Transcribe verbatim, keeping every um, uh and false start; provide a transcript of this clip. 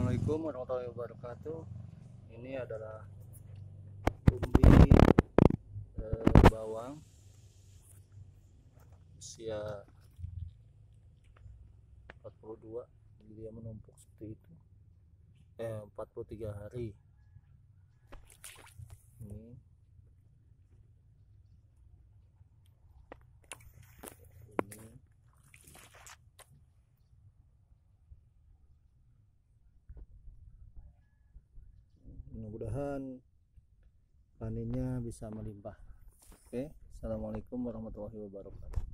Assalamualaikum warahmatullahi wabarakatuh. Ini adalah umbi eh, bawang usia empat puluh dua, jadi dia menumpuk seperti itu. Eh, empat puluh tiga hari. Ini ini mudah-mudahan panennya bisa melimpah. Oke, assalamualaikum warahmatullahi wabarakatuh.